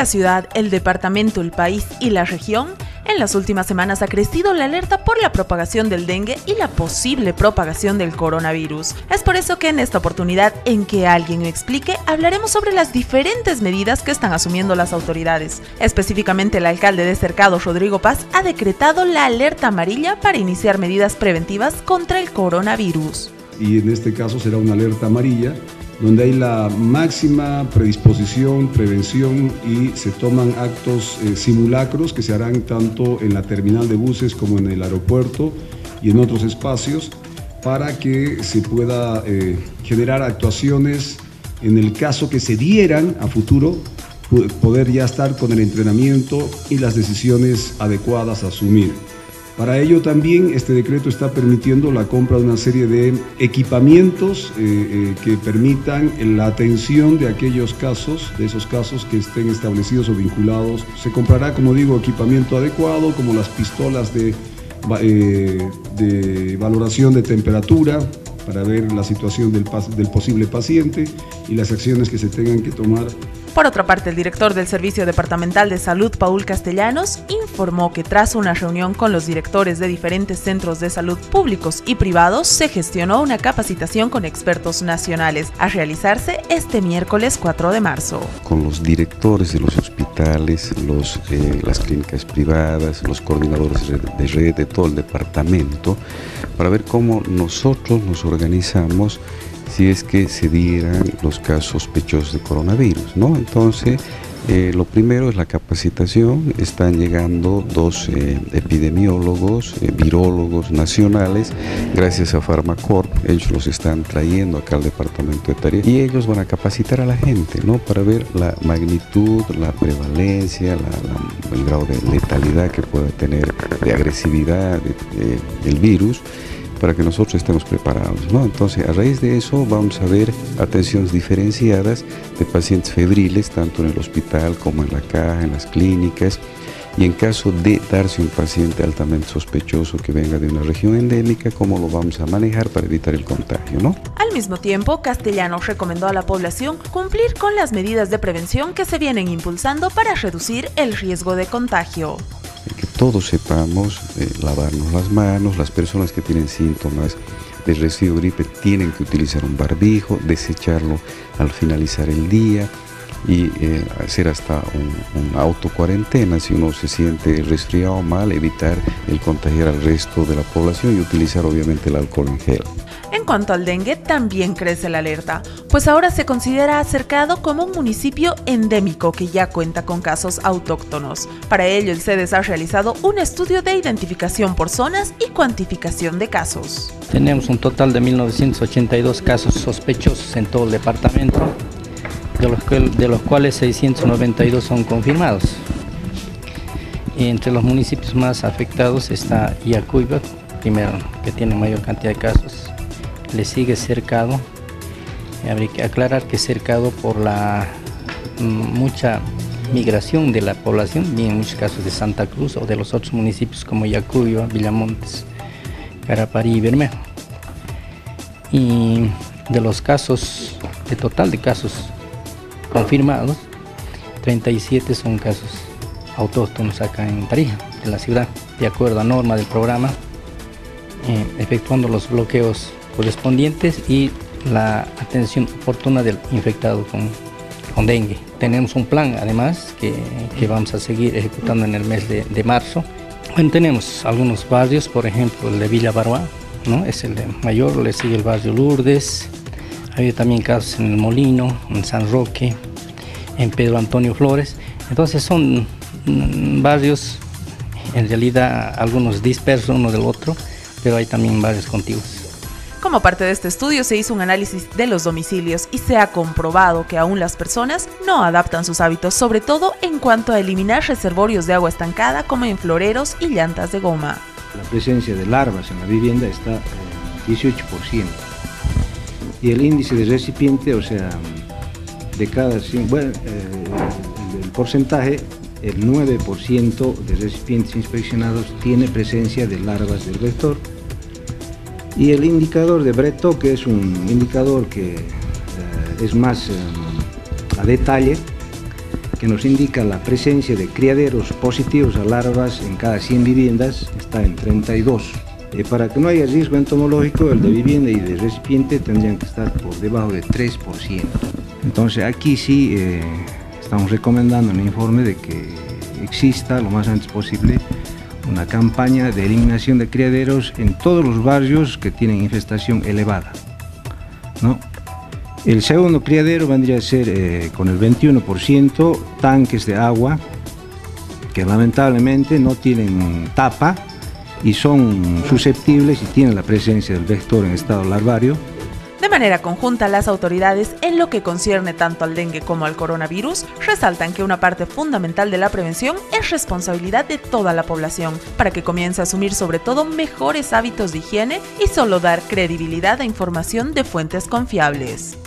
la ciudad, el departamento, el país y la región, en las últimas semanas ha crecido la alerta por la propagación del dengue y la posible propagación del coronavirus. Es por eso que en esta oportunidad, en Que Alguien Me Explique, hablaremos sobre las diferentes medidas que están asumiendo las autoridades. Específicamente, el alcalde de Cercado, Rodrigo Paz, ha decretado la alerta amarilla para iniciar medidas preventivas contra el coronavirus. Y en este caso será una alerta amarilla, donde hay la máxima predisposición, prevención y se toman actos simulacros que se harán tanto en la terminal de buses como en el aeropuerto y en otros espacios para que se pueda generar actuaciones en el caso que se dieran a futuro, poder ya estar con el entrenamiento y las decisiones adecuadas a asumir. Para ello también este decreto está permitiendo la compra de una serie de equipamientos que permitan la atención de aquellos casos, de esos casos que estén establecidos o vinculados. Se comprará, como digo, equipamiento adecuado, como las pistolas de valoración de temperatura para ver la situación del posible paciente y las acciones que se tengan que tomar. Por otra parte, el director del Servicio Departamental de Salud, Paul Castellanos, informó que tras una reunión con los directores de diferentes centros de salud públicos y privados, se gestionó una capacitación con expertos nacionales a realizarse este miércoles 4 de marzo. Con los directores de los hospitales, las clínicas privadas, los coordinadores de red de todo el departamento, para ver cómo nosotros nos organizamos si es que se dieran los casos sospechosos de coronavirus, ¿no? Entonces, lo primero es la capacitación. Están llegando dos epidemiólogos, virólogos nacionales, gracias a Farmacorp. Ellos los están trayendo acá al departamento de Tarija y ellos van a capacitar a la gente, ¿no? Para ver la magnitud, la prevalencia, el grado de letalidad que pueda tener, de agresividad del virus, para que nosotros estemos preparados, ¿no? Entonces, a raíz de eso vamos a ver atenciones diferenciadas de pacientes febriles, tanto en el hospital como en la caja, en las clínicas, y en caso de darse un paciente altamente sospechoso que venga de una región endémica, cómo lo vamos a manejar para evitar el contagio, ¿no? Al mismo tiempo, Castellanos recomendó a la población cumplir con las medidas de prevención que se vienen impulsando para reducir el riesgo de contagio. Que todos sepamos lavarnos las manos. Las personas que tienen síntomas de resfrío o gripe tienen que utilizar un barbijo, desecharlo al finalizar el día y hacer hasta un autocuarentena si uno se siente resfriado o mal, evitar el contagiar al resto de la población y utilizar obviamente el alcohol en gel. En cuanto al dengue, también crece la alerta, pues ahora se considera a Cercado como un municipio endémico que ya cuenta con casos autóctonos. Para ello, el CEDES ha realizado un estudio de identificación por zonas y cuantificación de casos. Tenemos un total de 1982 casos sospechosos en todo el departamento, de los cuales 692 son confirmados. Y entre los municipios más afectados está Yacuiba, primero, que tiene mayor cantidad de casos. Le sigue Cercado. Habría que aclarar que Cercado, por la mucha migración de la población, vienen muchos casos de Santa Cruz o de los otros municipios como Yacuiba, Villamontes, Caraparí y Bermejo. Y de los casos, de total de casos confirmados, 37 son casos autóctonos acá en Tarija, en la ciudad, de acuerdo a norma del programa, efectuando los bloqueos correspondientes y la atención oportuna del infectado con dengue. Tenemos un plan además que vamos a seguir ejecutando en el mes de marzo. Bueno, tenemos algunos barrios, por ejemplo el de Villa Baroa, ¿no? Es el de mayor, le sigue el barrio Lourdes. Ha habido también casos en El Molino, en San Roque, en Pedro Antonio Flores. Entonces son barrios, en realidad algunos dispersos uno del otro, pero hay también barrios contiguos. Como parte de este estudio se hizo un análisis de los domicilios y se ha comprobado que aún las personas no adaptan sus hábitos, sobre todo en cuanto a eliminar reservorios de agua estancada como en floreros y llantas de goma. La presencia de larvas en la vivienda está en 18%. Y el índice de recipiente, o sea, de cada 100, el porcentaje, el 9% de recipientes inspeccionados tiene presencia de larvas del vector. Y el indicador de Breto, que es un indicador que es más a detalle, que que nos indica la presencia de criaderos positivos a larvas en cada 100 viviendas está en 32. Para que no haya riesgo entomológico, el de vivienda y de recipiente tendrían que estar por debajo de 3%. Entonces aquí sí estamos recomendando en el informe de que exista lo más antes posible una campaña de eliminación de criaderos en todos los barrios que tienen infestación elevada, ¿no? El segundo criadero vendría a ser con el 21% tanques de agua que lamentablemente no tienen tapa y son susceptibles y tienen la presencia del vector en estado larvario. De manera conjunta, las autoridades, en lo que concierne tanto al dengue como al coronavirus, resaltan que una parte fundamental de la prevención es responsabilidad de toda la población, para que comience a asumir sobre todo mejores hábitos de higiene y solo dar credibilidad a información de fuentes confiables.